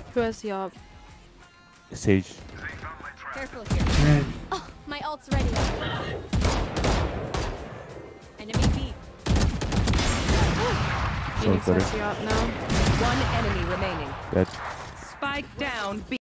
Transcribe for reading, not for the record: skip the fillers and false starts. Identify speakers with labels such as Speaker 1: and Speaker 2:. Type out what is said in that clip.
Speaker 1: Who has the op?
Speaker 2: Sage.
Speaker 3: Careful here. Oh, my ult's ready. Enemy B.
Speaker 2: So
Speaker 1: Phoenix
Speaker 2: better.
Speaker 1: has the op now.
Speaker 4: One enemy remaining.
Speaker 2: Dead.
Speaker 4: Spike down B.